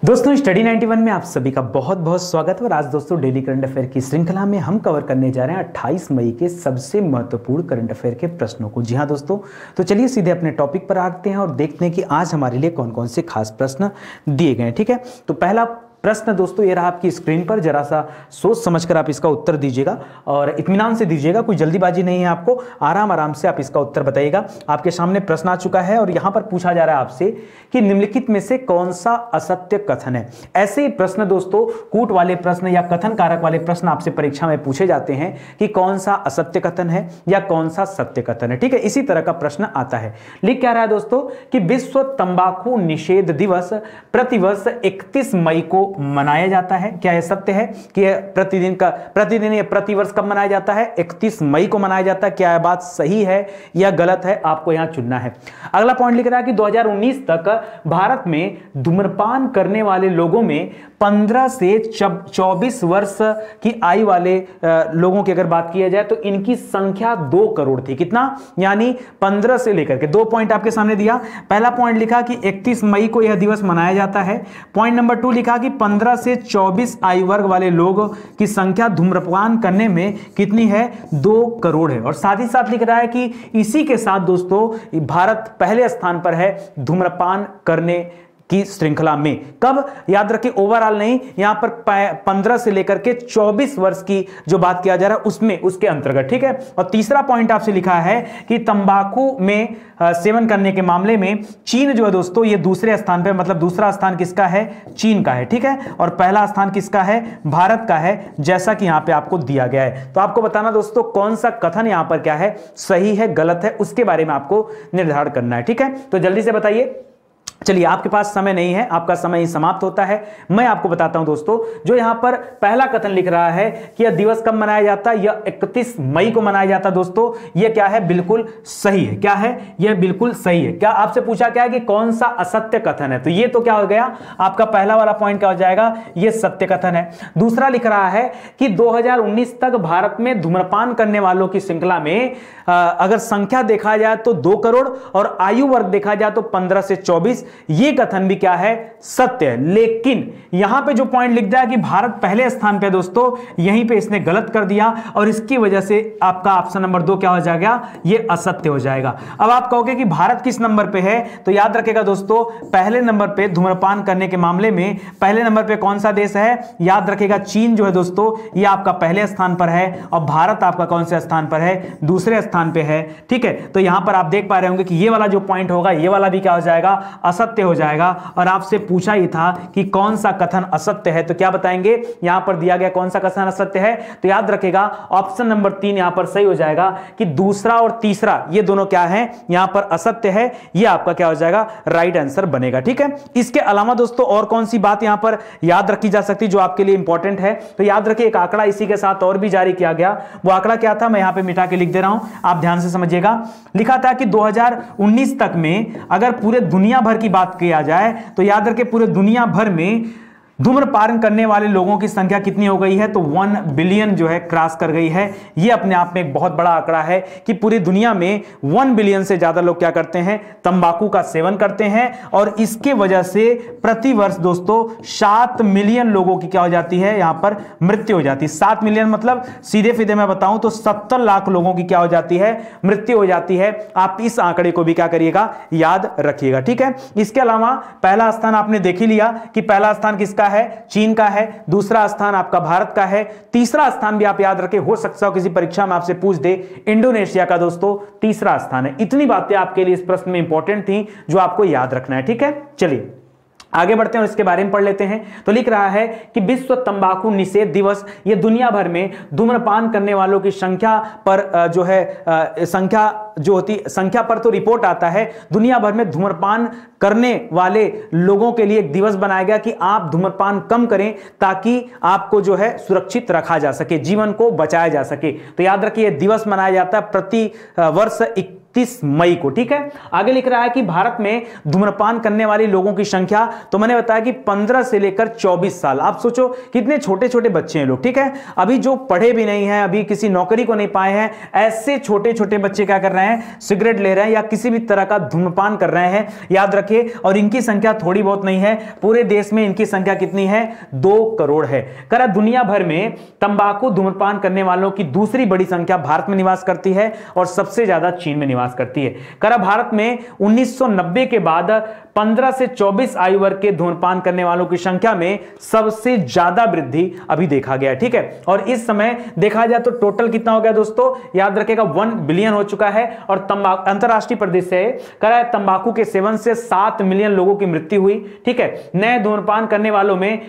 दोस्तों स्टडी 91 में आप सभी का बहुत बहुत स्वागत है। और आज दोस्तों डेली करंट अफेयर की श्रृंखला में हम कवर करने जा रहे हैं 28 मई के सबसे महत्वपूर्ण करंट अफेयर के प्रश्नों को। जी हाँ दोस्तों, तो चलिए सीधे अपने टॉपिक पर आते हैं और देखते हैं कि आज हमारे लिए कौन कौन से खास प्रश्न दिए गए हैं। ठीक है, तो पहला प्रश्न दोस्तों ये रहा आपकी स्क्रीन पर, जरा सा सोच समझकर आप इसका उत्तर दीजिएगा और इत्मीनान से दीजिएगा, कोई जल्दीबाजी नहीं है, आपको आराम आराम से आप इसका उत्तर बताइएगा। आपके सामने प्रश्न आ चुका है और यहां पर पूछा जा रहा है आपसे कि निम्नलिखित में से कौन सा असत्य कथन है। ऐसे प्रश्न दोस्तों, कूट वाले प्रश्न या कथन कारक वाले प्रश्न आपसे परीक्षा में पूछे जाते हैं कि कौन सा असत्य कथन है या कौन सा सत्य कथन है। ठीक है, इसी तरह का प्रश्न आता है। लिख क्या रहा है दोस्तों कि विश्व तंबाकू निषेध दिवस प्रतिवर्ष 31 मई को मनाया जाता है। क्या यह सत्य है कि प्रतिदिन या प्रतिवर्ष कब मनाया जाता है? 31 मई को मनाया जाता है। क्या यह बात सही है या गलत है? आपको यहां चुनना है। अगला पॉइंट लिख रहा है कि 2019 तक भारत में धूम्रपान करने वाले लोगों में 15 से 24 वर्ष की आयु वाले लोगों की अगर बात किया जाए तो इनकी संख्या 2 करोड़ थी। कितना? यानी 15 से लेकर के 2 पॉइंट आपके सामने दिया। पहला पॉइंट लिखा कि 31 मई को यह दिवस मनाया जाता है। पॉइंट नंबर 2 लिखा कि 15 से 24 आयु वर्ग वाले लोगों की संख्या धूम्रपान करने में कितनी है? 2 करोड़ है। और साथ ही साथ लिख रहा है कि इसी के साथ दोस्तों भारत पहले स्थान पर है धूम्रपान करने की श्रृंखला में। कब? याद रखिए, ओवरऑल नहीं, यहां पर 15 से लेकर के 24 वर्ष की जो बात किया जा रहा है उसमें, उसके अंतर्गत। ठीक है, और तीसरा पॉइंट आपसे लिखा है कि तंबाकू में सेवन करने के मामले में चीन जो है दोस्तों ये दूसरे स्थान पर, मतलब दूसरा स्थान किसका है? चीन का है। ठीक है, और पहला स्थान किसका है? भारत का है, जैसा कि यहां पे आपको दिया गया है। तो आपको बताना दोस्तों कौन सा कथन यहां पर क्या है, सही है गलत है, उसके बारे में आपको निर्धारण करना है। ठीक है, तो जल्दी से बताइए। चलिए, आपके पास समय नहीं है, आपका समय ही समाप्त होता है। मैं आपको बताता हूं दोस्तों, जो यहां पर पहला कथन लिख रहा है कि यह दिवस कब मनाया जाता है, यह 31 मई को मनाया जाता है दोस्तों, यह क्या है? बिल्कुल सही है। क्या है? यह बिल्कुल सही है। क्या आपसे पूछा क्या है कि कौन सा असत्य कथन है, तो यह तो क्या हो गया आपका पहला वाला पॉइंट, क्या हो जाएगा? यह सत्य कथन है। दूसरा लिख रहा है कि 2019 तक भारत में धूम्रपान करने वालों की श्रृंखला में अगर संख्या देखा जाए तो 2 करोड़ और आयु वर्ग देखा जाए तो 15 से 24, ये कथन भी क्या है? सत्य है। लेकिन यहां पे जो पॉइंट लिख दिया कि भारत पहले स्थान पे दोस्तों, यहीं पे इसने गलत कर दिया और इसकी वजह से आपका ऑप्शन नंबर 2 क्या हो जाएगा? ये असत्य हो जाएगा। अब आप कहोगे कि भारत किस नंबर पे है, तो याद रखेगा दोस्तों पहले नंबर पे धूम्रपान करने के मामले में पहले नंबर पे कौन सा देश है? याद रखेगा चीन जो है दोस्तों ये आपका पहले स्थान पर है और भारत आपका कौन से स्थान पर है? दूसरे स्थान पे है। ठीक है, तो यहां पर आप देख पा रहे होंगे कि ये वाला जो पॉइंट होगा ये वाला भी क्या हो जाएगा? असत्य हो जाएगा। और आपसे पूछा ही था कि कौन सा कथन असत्य है, तो क्या बताएंगे? यहां पर दिया गया कौन सा कथन असत्य है, तो याद रखेगा ऑप्शन नंबर 3 यहां पर सही हो जाएगा कि दूसरा और तीसरा ये दोनों क्या है? यहां पर असत्य है। ये आपका क्या हो जाएगा? राइट आंसर बनेगा। ठीक है, इसके अलावा दोस्तों और कौन सी बात यहां पर याद रखी जा सकती जो आपके लिए इंपॉर्टेंट है, तो याद रखिए एक आंकड़ा इसी के साथ और भी जारी किया गया। वो आंकड़ा क्या था, मैं यहां पर मिटा के लिख दे रहा हूं, आप ध्यान से समझिएगा। लिखा था कि 2019 तक में अगर पूरे दुनिया भर की बात किया जाए तो याद रखें पूरे दुनिया भर में धूम्रपान करने वाले लोगों की संख्या कितनी हो गई है, तो 1 बिलियन जो है क्रॉस कर गई है। यह अपने आप में एक बहुत बड़ा आंकड़ा है कि पूरी दुनिया में 1 बिलियन से ज्यादा लोग क्या करते हैं? तंबाकू का सेवन करते हैं। और इसके वजह से प्रति वर्ष दोस्तों 7 मिलियन लोगों की क्या हो जाती है? यहां पर मृत्यु हो जाती है। 7 मिलियन मतलब सीधे सीधे मैं बताऊं तो 70 लाख लोगों की क्या हो जाती है? मृत्यु हो जाती है। आप इस आंकड़े को भी क्या करिएगा? याद रखिएगा। ठीक है, इसके अलावा पहला स्थान आपने देख ही लिया कि पहला स्थान किसका है? चीन का है। दूसरा स्थान आपका भारत का है। तीसरा स्थान भी आप याद रखें, हो सकता है किसी परीक्षा में आपसे पूछ दे, इंडोनेशिया का दोस्तों तीसरा स्थान है। इतनी बातें आपके लिए इस प्रश्न में इंपॉर्टेंट थी जो आपको याद रखना है। ठीक है, चलिए आगे बढ़ते हैं और इसके बारे में पढ़ लेते हैं। तो लिख रहा है कि विश्व तंबाकू निषेध दिवस ये दुनिया भर में धूम्रपान करने वालों की संख्या पर जो है संख्या पर तो रिपोर्ट आता है। दुनिया भर में धूम्रपान करने वाले लोगों के लिए एक दिवस बनाया गया कि आप धूम्रपान कम करें ताकि आपको जो है सुरक्षित रखा जा सके, जीवन को बचाया जा सके। तो याद रखिए दिवस मनाया जाता है प्रति वर्ष 29 मई को। ठीक है, आगे लिख रहा है कि भारत में धूम्रपान करने वाले लोगों की संख्या, तो मैंने बताया कि 15 से लेकर 24 साल। आप सोचो कितने छोटे छोटे बच्चे हैं लोग। ठीक है, अभी जो पढ़े भी नहीं हैं, अभी किसी नौकरी को नहीं पाए हैं, ऐसे छोटे छोटे बच्चे क्या कर रहे हैं, सिगरेट ले रहे हैं या किसी भी तरह का धूम्रपान कर रहे हैं, याद रखिए। और इनकी संख्या थोड़ी बहुत नहीं है, पूरे देश में इनकी संख्या कितनी है, 2 करोड़ है। करा दुनिया भर में तंबाकू धूम्रपान करने वालों की दूसरी बड़ी संख्या भारत में निवास करती है और सबसे ज्यादा चीन में निवास करती है। करा भारत में 1990 के बाद 15 से 24 आयु वर्ग के धूम्रपान करने वालों की संख्या में सबसे ज्यादा वृद्धि अभी देखा गया है। ठीक है, और इस समय देखा जाए तो टोटल कितना हो गया दोस्तों, याद रखिएगा 1 बिलियन हो चुका है। और तंबाकू अंतरराष्ट्रीय परिदृश्य से करा तंबाकू के सेवन से 7 मिलियन लोगों की मृत्यु हुई। ठीक है, नए धूम्रपान करने वालों में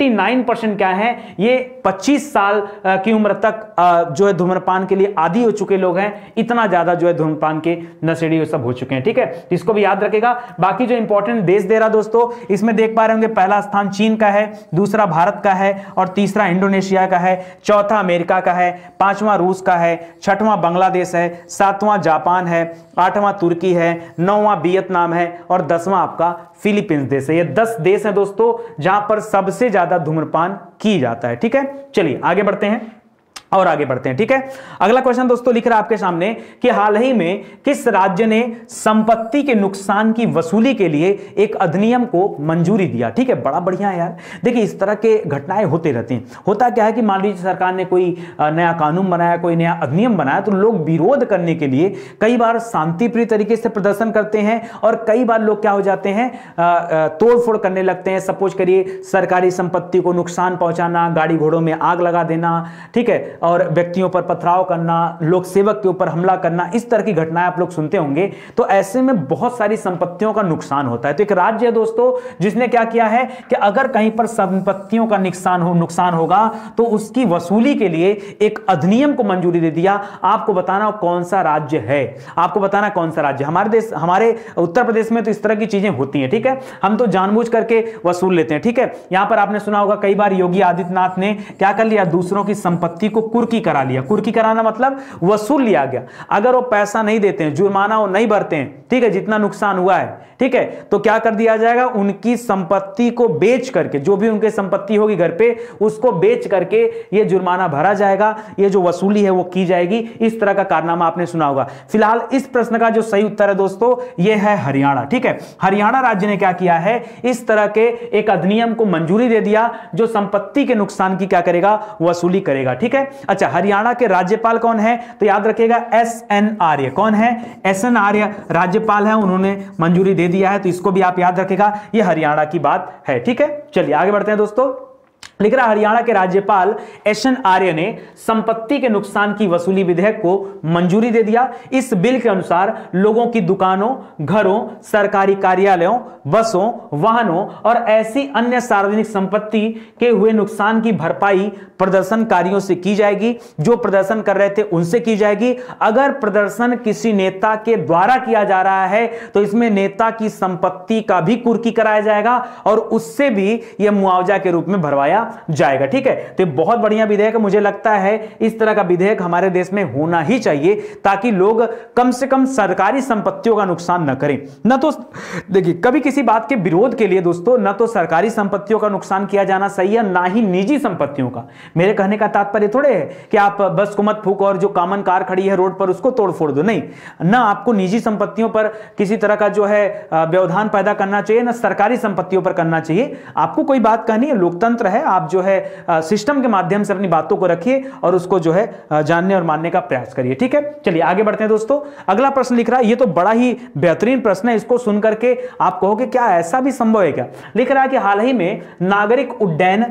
89% क्या है, ये 25 साल की उम्र तक जो है धूम्रपान के लिए आदी हो चुके लोग हैं। इतना ज्यादा जो है धूम्रपान के नशेड़ी सब हो चुके हैं। ठीक है, इसको भी याद रखेगा। बाकी जो इंपॉर्टेंट देश दे रहा दोस्तों, इसमें देख पा रहे होंगे, पहला स्थान चीन का है, दूसरा भारत का है, और तीसरा इंडोनेशिया का है, चौथा अमेरिका का है, पांचवां रूस का है, छठवां बांग्लादेश है, सातवां जापान है, आठवां तुर्की है, नौवां वियतनाम है और 10वां आपका फिलीपींस देश है। ये 10 देश हैं दोस्तों जहां पर सबसे ज्यादा धूम्रपान की जाता है। ठीक है, चलिए आगे बढ़ते हैं और आगे बढ़ते हैं। ठीक है, अगला क्वेश्चन दोस्तों लिख रहा है आपके सामने कि हाल ही में किस राज्य ने संपत्ति के नुकसान की वसूली के लिए एक अधिनियम को मंजूरी दिया। ठीक है, बड़ा बढ़िया है यार। देखिए इस तरह के घटनाएं होते रहती हैं। होता क्या है कि मान लीजिए सरकार ने कोई नया कानून बनाया, कोई नया अधिनियम बनाया, तो लोग विरोध करने के लिए कई बार शांतिप्रिय तरीके से प्रदर्शन करते हैं और कई बार लोग क्या हो जाते हैं, तोड़फोड़ करने लगते हैं। सपोज करिए सरकारी संपत्ति को नुकसान पहुंचाना, गाड़ी घोड़ों में आग लगा देना, ठीक है, और व्यक्तियों पर पथराव करना, लोक सेवक के ऊपर हमला करना, इस तरह की घटनाएं आप लोग सुनते होंगे। तो ऐसे में बहुत सारी संपत्तियों का नुकसान होता है। तो एक राज्य है दोस्तों जिसने क्या किया है कि अगर कहीं पर संपत्तियों का नुकसान होगा तो उसकी वसूली के लिए एक अधिनियम को मंजूरी दे दिया। आपको बताना कौन सा राज्य है, आपको बताना कौन सा राज्य। हमारे उत्तर प्रदेश में तो इस तरह की चीजें होती हैं। ठीक है, हम तो जानबूझ करके वसूल लेते हैं। ठीक है, यहां पर आपने सुना होगा कई बार योगी आदित्यनाथ ने क्या कर लिया, दूसरों की संपत्ति को कुर्की करा लिया। कुर्की कराना मतलब वसूल लिया गया। अगर वो पैसा नहीं देते हैं, जुर्माना वो नहीं भरते हैं, ठीक है, जितना नुकसान हुआ है, ठीक है, तो क्या कर दिया जाएगा, उनकी संपत्ति को बेच करके, जो भी उनकी संपत्ति होगी घर पे, उसको बेच करके ये जुर्माना भरा जाएगा, ये जो वसूली है वो की जाएगी। इस तरह का कारनामा आपने सुना होगा। फिलहाल इस प्रश्न का जो सही उत्तर है दोस्तों, ये है हरियाणा। ठीक है, हरियाणा राज्य ने क्या किया है, इस तरह के एक अधिनियम को मंजूरी दे दिया जो संपत्ति के नुकसान की क्या करेगा, वसूली करेगा। ठीक है, अच्छा, हरियाणा के राज्यपाल कौन है, तो याद रखिएगा एसएन आर्य। कौन है, एसएन आर्य राज्यपाल है, उन्होंने मंजूरी दे दिया है। तो इसको भी आप याद रखिएगा, यह हरियाणा की बात है। ठीक है, चलिए आगे बढ़ते हैं दोस्तों। लिख रहा हरियाणा के राज्यपाल एसएन आर्य ने संपत्ति के नुकसान की वसूली विधेयक को मंजूरी दे दिया। इस बिल के अनुसार लोगों की दुकानों, घरों, सरकारी कार्यालयों, बसों, वाहनों और ऐसी अन्य सार्वजनिक संपत्ति के हुए नुकसान की भरपाई प्रदर्शनकारियों से की जाएगी। जो प्रदर्शन कर रहे थे उनसे की जाएगी। अगर प्रदर्शन किसी नेता के द्वारा किया जा रहा है तो इसमें नेता की संपत्ति का भी कुर्की कराया जाएगा और उससे भी यह मुआवजा के रूप में भरवाया जाएगा। ठीक है, तो बहुत बढ़िया विधेयक है। मुझे लगता है इस तरह का विधेयक हमारे देश में होना ही चाहिए ताकि लोग कम से कम सरकारी संपत्तियों का नुकसान न करें। न तो देखिए कभी किसी बात के विरोध के लिए दोस्तों न तो सरकारी संपत्तियों का नुकसान किया जाना सही है, ना ही निजी संपत्तियों का। मेरे कहने का तात्पर्य थोड़े है कि आप बस को मत फूको और जो कॉमन कार खड़ी है रोड पर उसको तोड़ फोड़ दो, नहीं। ना आपको निजी संपत्तियों पर किसी तरह का जो है व्यवधान पैदा करना चाहिए, ना सरकारी संपत्तियों पर करना चाहिए। आपको कोई बात कहनी है, लोकतंत्र है, आप जो है सिस्टम के माध्यम से अपनी बातों को रखिए और उसको जो है जानने और मानने का प्रयास करिए। ठीक है, चलिए आगे बढ़ते हैं दोस्तों। अगला प्रश्न लिख रहा है, ये तो बड़ा ही बेहतरीन प्रश्न है, इसको सुन करके आप कहोगे क्या ऐसा भी संभव है क्या। लिख रहा है कि हाल ही में नागरिक उड्डयन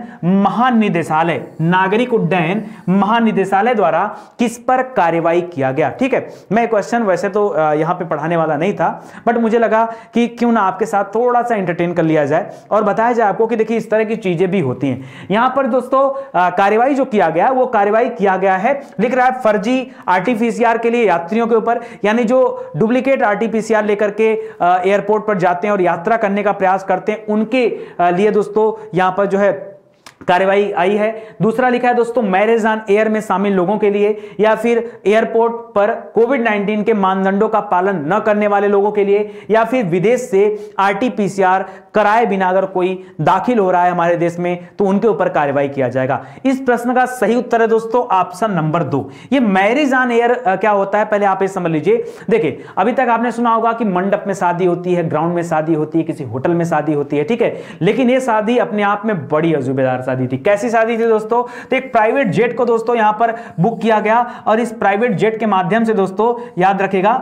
महानिदेशालय द्वारा किस पर कार्रवाई किया गया। ठीक है, मैं क्वेश्चन वैसे तो यहां पे पढ़ाने वाला नहीं था, बट मुझे लगा कि क्यों ना आपके साथ थोड़ा सा एंटरटेन कर लिया जाए और बताया जाए आपको कि देखिए इस तरह की चीजें भी होती हैं। यहां पर दोस्तों कार्रवाई जो किया गया वो कार्रवाई किया गया है, लिख रहा है फर्जी आरटीपीसीआर के लिए यात्रियों के ऊपर, यानी जो डुप्लीकेट आरटीपीसीआर लेकर के एयरपोर्ट पर जाते हैं और यात्रा करने का प्रयास करते हैं, उनके लिए दोस्तों यहां पर जो है कार्रवाई आई है। दूसरा लिखा है दोस्तों मैरिज ऑन एयर में शामिल लोगों के लिए या फिर एयरपोर्ट पर कोविड-19 के मानदंडों का पालन न करने वाले लोगों के लिए या फिर विदेश से आरटी-पीसीआर कराए बिना अगर कोई दाखिल हो रहा है हमारे देश में तो उनके ऊपर कार्रवाई किया जाएगा। इस प्रश्न का सही उत्तर है दोस्तों ऑप्शन नंबर 2। ये मैरिज ऑन एयर क्या होता है पहले आप ये समझ लीजिए। देखिए अभी तक आपने सुना होगा कि मंडप में शादी होती है, ग्राउंड में शादी होती है, किसी होटल में शादी होती है, ठीक है, लेकिन ये शादी अपने आप में बड़ी अजूबेदार शादी थी। कैसी शादी थी दोस्तों? तो एक प्राइवेट जेट को दोस्तों यहां पर बुक किया गया और इस प्राइवेट जेट के माध्यम से दोस्तों याद रखिएगा,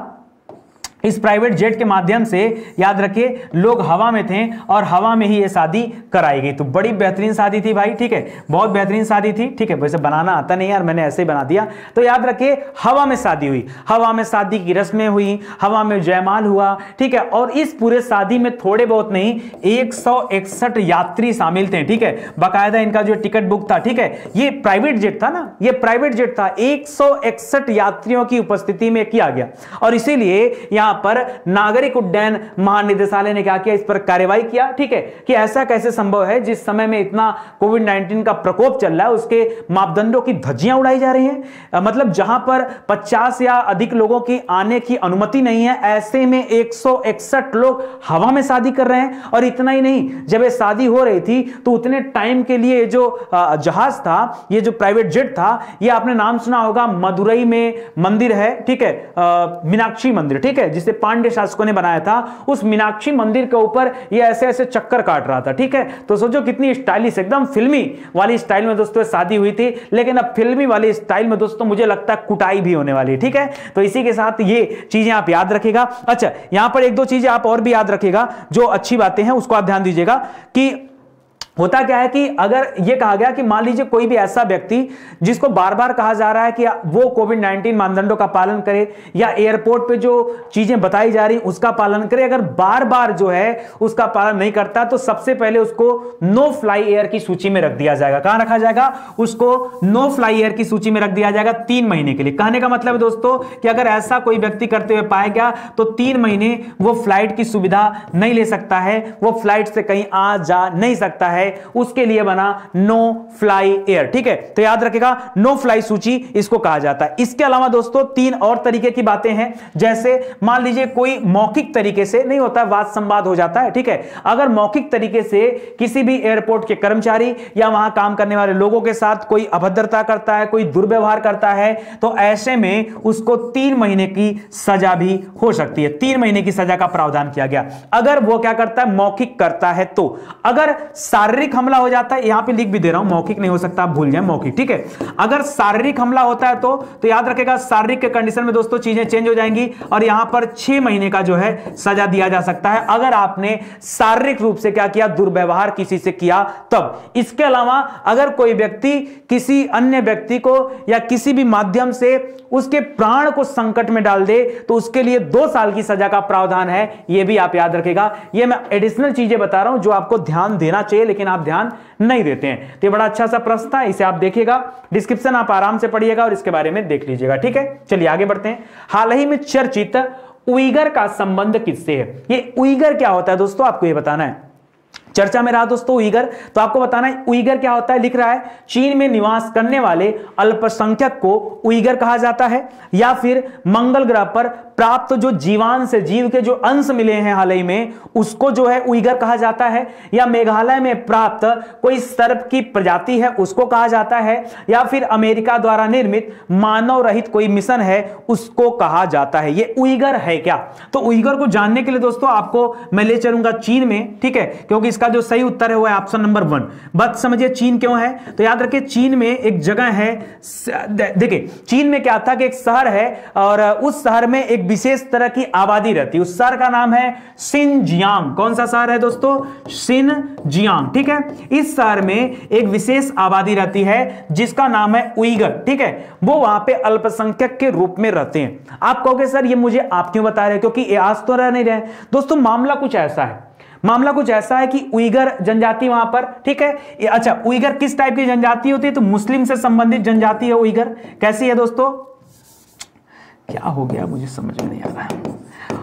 इस प्राइवेट जेट के माध्यम से याद रखिए लोग हवा में थे और हवा में ही ये शादी कराई गई। तो बड़ी बेहतरीन शादी थी भाई, ठीक है, बहुत बेहतरीन शादी थी, ठीक है, वैसे बनाना आता नहीं यार, मैंने ऐसे ही बना दिया। तो याद रखिए हवा में शादी हुई, हवा में शादी की रस्में हुई, हवा में जयमाल हुआ, ठीक है, और इस पूरे शादी में थोड़े बहुत नहीं 161 यात्री शामिल थे, ठीक है, बाकायदा इनका जो टिकट बुक था, ठीक है, ये प्राइवेट जेट था ना, ये प्राइवेट जेट था, 161 यात्रियों की उपस्थिति में किया गया और इसीलिए यहां पर नागरिक उड्डयन महानिदेशालय ने क्या किया, इस पर कार्रवाई किया, ठीक है, कि ऐसा कैसे संभव है जिस समय में इतना कोविड-19 का प्रकोप चल रहा है उसके मापदंडों की धज्जियां उड़ाई जा रही हैं। मतलब जहां पर 50 या अधिक लोगों की आने की अनुमति नहीं है, ऐसे में 161 लोग हवा में शादी कर रहे हैं। और इतना ही नहीं, जब ये शादी हो रही थी तो उतने टाइम के लिए जो जहाज था, ये जो प्राइवेट जेट था, ये आपने नाम सुना होगा, मदुरई में मंदिर है, ठीक है, मीनाक्षी मंदिर, ठीक है, जिसे पांड्य शासकों ने बनाया था, उस मीनाक्षी मंदिर के ऊपर ये ऐसे ऐसे चक्कर काट रहा था, ठीक है। तो सोचो कितनी स्टाइलिश, एकदम फिल्मी वाली स्टाइल में दोस्तों शादी हुई थी, लेकिन अब फिल्मी वाली स्टाइल में दोस्तों मुझे लगता है कुटाई भी होने वाली है, ठीक है। तो इसी के साथ ये चीजें आप याद रखिएगा। अच्छा, यहां पर एक दो चीजें आप और भी याद रखिएगा, जो अच्छी बातें हैं उसको आप ध्यान दीजिएगा कि होता क्या है कि अगर यह कहा गया कि मान लीजिए कोई भी ऐसा व्यक्ति जिसको बार बार कहा जा रहा है कि वो कोविड-19 मानदंडों का पालन करे या एयरपोर्ट पे जो चीजें बताई जा रही उसका पालन करे, अगर बार बार जो है उसका पालन नहीं करता तो सबसे पहले उसको नो फ्लाई एयर की सूची में रख दिया जाएगा। कहां रखा जाएगा? उसको नो फ्लाई एयर की सूची में रख दिया जाएगा 3 महीने के लिए। कहने का मतलब है दोस्तों कि अगर ऐसा कोई व्यक्ति करते हुए पाया गया तो 3 महीने वो फ्लाइट की सुविधा नहीं ले सकता है, वो फ्लाइट से कहीं आ जा नहीं सकता है, उसके लिए बना नो फ्लाई एयर, ठीक है। तो याद रखिएगा नो फ्लाई सूची इसको कहा जाता है। इसके अलावा दोस्तों 3 और तरीके की बातें हैं, जैसे मान लीजिए कोई मौखिक तरीके से नहीं होता, वाद संवाद हो जाता है, ठीक है। अगर मौखिक तरीके से किसी भी एयरपोर्ट के कर्मचारी या वहां काम करने वाले लोगों के साथ कोई अभद्रता करता है, कोई दुर्व्यवहार करता है, तो ऐसे में उसको 3 महीने की सजा भी हो सकती है। 3 महीने की सजा का प्रावधान किया गया अगर वो क्या करता है, मौखिक करता है। तो अगर शारीरिक हमला हो जाता है, यहां पे लिख भी दे रहा हूं, मौखिक नहीं हो सकता, आप भूल जाए मौखिक, ठीक है। अगर शारीरिक हमला होता है तो याद रखेगा शारीरिक के कंडीशन में दोस्तों चीजें चेंज हो जाएंगी और यहां पर 6 महीने का जो है सजा दिया जा सकता है अगर आपने शारीरिक रूप से क्या किया, दुर्व्यवहार किसी से किया तब। इसके अलावा अगर कोई व्यक्ति किसी अन्य व्यक्ति को या किसी भी माध्यम से उसके प्राण को संकट में डाल दे तो उसके लिए 2 साल की सजा का प्रावधान है, यह भी आप याद रखेगा। यह मैं एडिशनल चीजें बता रहा हूं जो आपको ध्यान देना चाहिए लेकिन आप ध्यान नहीं देते हैं। तो ये बड़ा अच्छा सा प्रश्न था, इसे आप देखिएगा, डिस्क्रिप्शन आप आराम से पढ़िएगा और इसके बारे में देख लीजिएगा, ठीक है। चलिए आगे बढ़ते हैं। हाल ही में चर्चित उइगर का संबंध किससे है? ये उइगर क्या होता है दोस्तों, आपको ये बताना है। चर्चा में रहा दोस्तों उइगर, तो आपको बताना है उइगर क्या होता है। लिख रहा है चीन में निवास करने वाले अल्पसंख्यक को उइगर कहा जाता है, या फिर मंगल ग्रह पर प्राप्त जो जीवान से जीव के जो अंश मिले हैं हाल ही में उसको जो है उइगर कहा जाता है, या मेघालय में प्राप्त कोई सर्प की प्रजाति है उसको कहा जाता है, या फिर अमेरिका द्वारा निर्मित मानव रहित कोई मिशन है उसको कहा जाता है। ये उइगर है क्या? तो उइगर को जानने के लिए दोस्तों आपको मैं ले चलूंगा चीन में, ठीक है, क्योंकि इसका जो सही उत्तर है वो है ऑप्शन नंबर 1। बात समझिए चीन क्यों है, तो याद रखिए चीन में एक जगह है, देखिए चीन में क्या था कि एक शहर है और उस शहर में एक विशेष तरह की आबादी रहती है। उस शहर का नाम है शिनजियांग। कौन सा शहर है दोस्तों? शिनजियांग, ठीक है। इस शहर में एक विशेष आबादी रहती है जिसका नाम है उइगर, ठीक है। वो वहां पे अल्पसंख्यक के रूप में रहते हैं। आप कहोगे सर ये मुझे आप क्यों बता रहे हैं, क्योंकि ये आज तो रह नहीं रहे दोस्तों। मामला कुछ ऐसा है, मामला कुछ ऐसा है कि उइगर जनजाति वहां पर, ठीक है। अच्छा, उइगर किस टाइप की जनजाति होती है? तो मुस्लिम से संबंधित जनजाति है उइगर। कैसी है दोस्तों? क्या हो गया मुझे समझ में नहीं आ रहा है।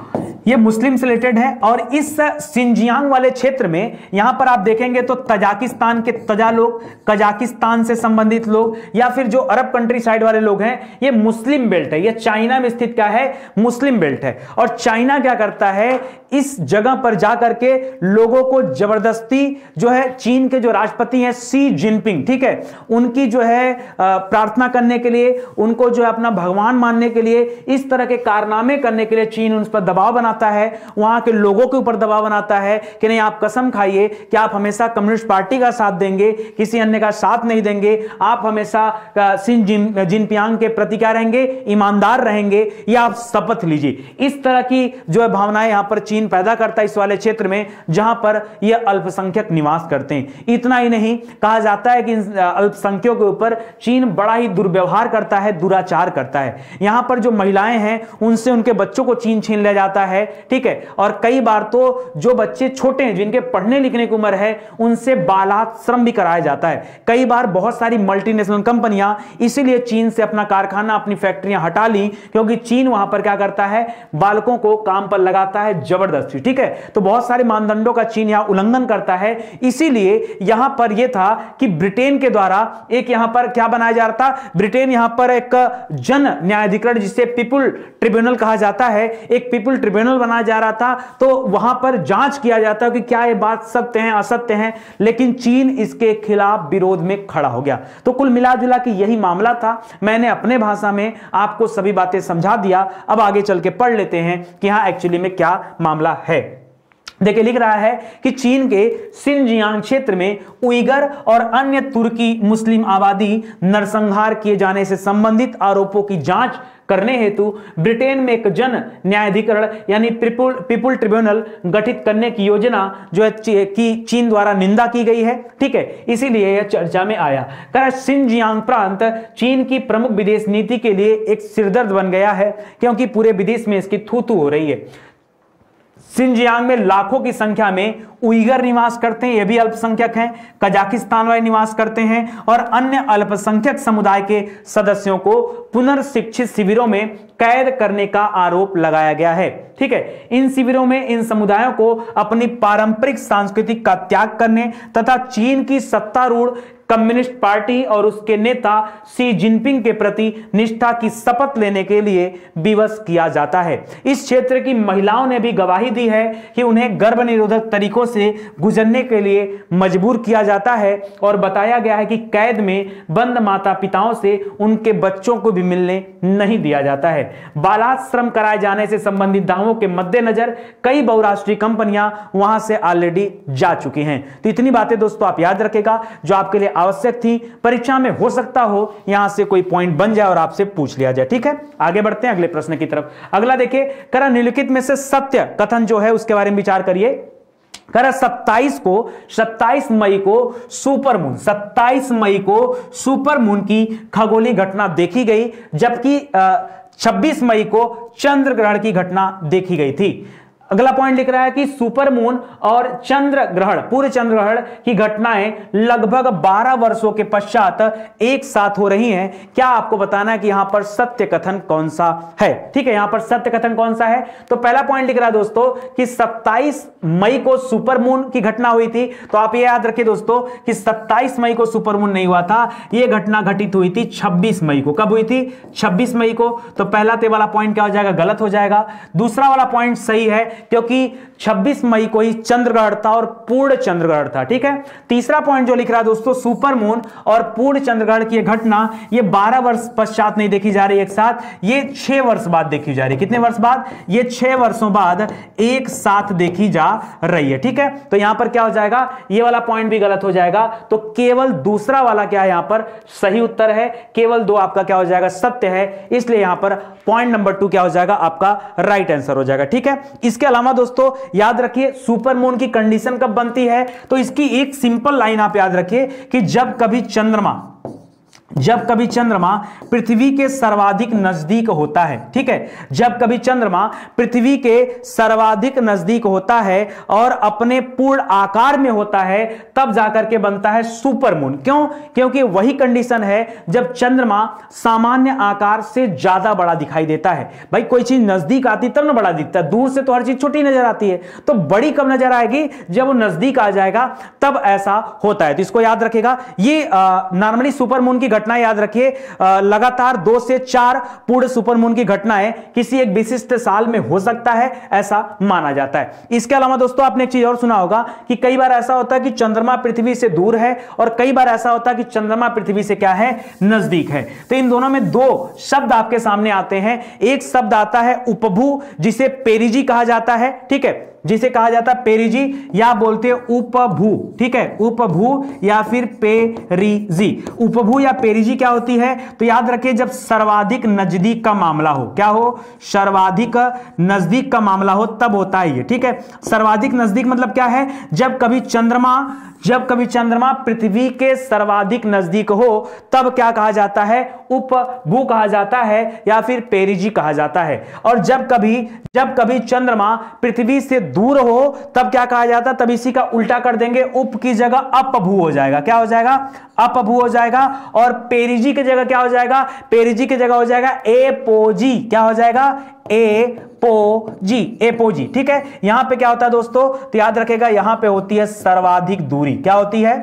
ये मुस्लिम से रिलेटेड है। और इस सिंजियांग वाले क्षेत्र में यहां पर आप देखेंगे तो तजाकिस्तान के तजा लोग, कजाकिस्तान से संबंधित लोग, या फिर जो अरब कंट्री साइड वाले लोग हैं, ये मुस्लिम बेल्ट है। ये चाइना में स्थित क्या है, मुस्लिम बेल्ट है। और चाइना क्या करता है, इस जगह पर जाकर के लोगों को जबरदस्ती जो है, चीन के जो राष्ट्रपति हैं शी जिनपिंग, ठीक है, उनकी जो है प्रार्थना करने के लिए, उनको जो है अपना भगवान मानने के लिए, इस तरह के कारनामे करने के लिए चीन उन पर दबाव बनाता है, वहां के लोगों के ऊपर दबाव बनाता है कि नहीं, आप कसम खाइए कि आप हमेशा कम्युनिस्ट पार्टी का साथ देंगे, किसी अन्य का साथ नहीं देंगे, आप हमेशा शी जिनपिंग के प्रति क्या रहेंगे, ईमानदार रहेंगे, या आप शपथ लीजिए। इस तरह की जो है भावनाएं यहां पर चीन पैदा करता है इस वाले क्षेत्र में जहां पर यह अल्पसंख्यक निवास करते हैं। इतना ही नहीं, कहा जाता है कि अल्पसंख्यकों के ऊपर चीन बड़ा ही दुर्व्यवहार करता है, दुराचार करता है। यहां पर जो महिलाएं हैं उनसे उनके बच्चों को चीन छीन ले जाता है, ठीक है। और कई बार तो जो बच्चे छोटे हैं, जिनके पढ़ने लिखने की उम्र है, उनसे बालाश्रम भी कराया जाता है। कई बार बहुत सारी मल्टीनेशनल कंपनियां इसीलिए चीन से अपना कारखाना, अपनी फैक्ट्रियां हटा ली, क्योंकि चीन वहां पर क्या करता है, बालकों को काम पर लगाता है जबरदस्ती, ठीक है। तो बहुत सारे मानदंडों का चीन यहां उल्लंघन करता है। इसीलिए यहां पर यह था कि ब्रिटेन के द्वारा एक यहां पर क्या बनाया जा रहा था, ब्रिटेन यहां पर एक जन न्यायाधिकरण, जिसे पीपुल ट्रिब्यूनल कहा जाता है, एक पीपुल ट्रिब्यूनल बनाया जा रहा था। तो वहां पर जांच किया जाता है कि क्या यह बात सत्य है, असत्य है, लेकिन चीन इसके खिलाफ विरोध में खड़ा हो गया। तो कुल मिला जुला के यही मामला था। मैंने अपने भाषा में आपको सभी बातें समझा दिया। अब आगे चल के पढ़ लेते हैं कि यहां एक्चुअली में क्या मामला है। देखिए, लिख रहा है कि चीन के सिंजियांग क्षेत्र में उइगर और अन्य तुर्की मुस्लिम आबादी नरसंहार किए जाने से संबंधित आरोपों की जांच करने हेतु ब्रिटेन में एक जन न्यायाधिकरण यानी पीपुल ट्रिब्यूनल गठित करने की योजना जो है कि चीन द्वारा निंदा की गई है, ठीक है। इसीलिए यह चर्चा में आया। सिंजियांग प्रांत चीन की प्रमुख विदेश नीति के लिए एक सिरदर्द बन गया है, क्योंकि पूरे विदेश में इसकी थू-थू हो रही है। सिंजियांग में लाखों की संख्या में उइगर निवास करते हैं, ये भी अल्पसंख्यक हैं, कजाकिस्तान वाले निवास करते हैं, और अन्य अल्पसंख्यक समुदाय के सदस्यों को पुनर्शिक्षित शिविरों में कैद करने का आरोप लगाया गया है, ठीक है। इन शिविरों में इन समुदायों को अपनी पारंपरिक संस्कृति का त्याग करने तथा चीन की सत्तारूढ़ कम्युनिस्ट पार्टी और उसके नेता शी जिनपिंग के प्रति निष्ठा की शपथ लेने के लिए विवश किया जाता है। इस क्षेत्र की महिलाओं ने भी गवाही दी है कि उन्हें गर्भ निरोधक तरीकों से गुजरने के लिए मजबूर किया जाता है, और बताया गया है कि कैद में बंद माता पिताओं से उनके बच्चों को भी मिलने नहीं दिया जाता है। बालाश्रम कराए जाने से संबंधित दावों के मद्देनजर कई बहुराष्ट्रीय कंपनियां वहां से ऑलरेडी जा चुकी हैं। तो इतनी बातें दोस्तों आप याद रखेगा जो आपके लिए आवश्यक थी। परीक्षा में हो सकता हो यहां से कोई पॉइंट बन जाए और आपसे पूछ लिया जाए, ठीक है। आगे बढ़ते हैं अगले प्रश्न की तरफ। अगला देखिए, करा निम्नलिखित में से सत्य कथन जो है उसके बारे में विचार करिए। करा 27 मई को सुपरमून, 27 मई को सुपरमून की खगोलीय घटना देखी गई, जबकि 26 मई को चंद्र ग्रहण की घटना देखी गई थी। अगला पॉइंट लिख रहा है कि सुपरमून और चंद्र ग्रहण, पूरे चंद्र ग्रहण की घटनाएं लगभग 12 वर्षों के पश्चात एक साथ हो रही हैं। क्या आपको बताना है कि यहां पर सत्य कथन कौन सा है, ठीक है। यहां पर सत्य कथन कौन सा है, तो पहला पॉइंट लिख रहा है दोस्तों कि 27 मई को सुपरमून की घटना हुई थी। तो आप ये याद रखिए दोस्तों कि 27 मई को सुपरमून नहीं हुआ था, यह घटना घटित हुई थी 26 मई को। कब हुई थी, 26 मई को। तो पहला ते वाला पॉइंट क्या हो जाएगा, गलत हो जाएगा। दूसरा वाला पॉइंट सही है, क्योंकि 26 मई को ही चंद्रग्रहण था और पूर्ण चंद्रग्रहण था, ठीक है। तीसरा पॉइंट जो लिख रहा है दोस्तों, सुपरमून और पूर्ण चंद्रग्रहण की घटना ये 12 वर्ष पश्चात नहीं देखी जा रही एक साथ, ये 6 वर्ष बाद देखी जा रही है। कितने वर्ष बाद, ये 6 वर्षों बाद एक साथ देखी जा रही है, ठीक है। तो यहां पर क्या हो जाएगा, ये वाला पॉइंट भी गलत हो जाएगा। तो केवल दूसरा वाला क्या है यहां पर सही उत्तर है, केवल 2 आपका क्या हो जाएगा, सत्य है। इसलिए यहां पर पॉइंट नंबर 2 क्या हो जाएगा, आपका राइट आंसर हो जाएगा, ठीक है। इसके अलावा दोस्तों याद रखिए सुपरमून की कंडीशन कब बनती है, तो इसकी एक सिंपल लाइन आप याद रखिए कि जब कभी चंद्रमा जब कभी चंद्रमा पृथ्वी के सर्वाधिक नजदीक होता है, ठीक है, जब कभी चंद्रमा पृथ्वी के सर्वाधिक नजदीक होता है और अपने पूर्ण आकार में होता है, तब जाकर के बनता है सुपर मून। क्यों? क्योंकि वही कंडीशन है जब चंद्रमा सामान्य आकार से ज्यादा बड़ा दिखाई देता है। भाई कोई चीज नजदीक आती तब ना बड़ा दिखता है, दूर से तो हर चीज छोटी नजर आती है, तो बड़ी कब नजर आएगी? जब वो नजदीक आ जाएगा तब ऐसा होता है। तो इसको याद रखेगा। ये नॉर्मली सुपर मून की घटना याद रखिए, लगातार 2 से 4 पूर्ण सुपरमून की घटनाएं किसी एक विशिष्ट साल में हो सकता है, ऐसा माना जाता है। इसके अलावा दोस्तों आपने एक चीज और सुना होगा कि कई बार ऐसा होता है कि चंद्रमा पृथ्वी से दूर है और कई बार ऐसा होता है कि चंद्रमा पृथ्वी से क्या है? नजदीक है। तो इन दोनों में 2 शब्द आपके सामने आते हैं। एक शब्द आता है उपभू, जिसे पेरिजी कहा जाता है, ठीक है, जिसे कहा जाता है पेरिजी, या बोलते हैं उपभू, ठीक है, उपभू या फिर पेरिजी। उपभू या पेरिजी क्या होती है? तो याद रखिए जब सर्वाधिक नजदीक का मामला हो, क्या हो? सर्वाधिक नजदीक का मामला हो तब होता है ये, ठीक है। सर्वाधिक नजदीक मतलब क्या है? जब कभी चंद्रमा पृथ्वी के सर्वाधिक नजदीक हो तब क्या कहा जाता है? उपभू कहा जाता है या फिर पेरिजी कहा जाता है। और जब कभी चंद्रमा पृथ्वी से दूर हो तब क्या कहा जाता है? तब इसी का उल्टा कर देंगे, उप की जगह अपभू हो जाएगा। क्या हो जाएगा? अपभू हो जाएगा। और पेरिजी की जगह क्या हो जाएगा? पेरिजी की जगह हो जाएगा एपोजी। क्या हो जाएगा? एपोजी, ठीक है। यहां पे क्या होता है दोस्तों? तो याद रखेगा यहां पे होती है सर्वाधिक दूरी। क्या होती है?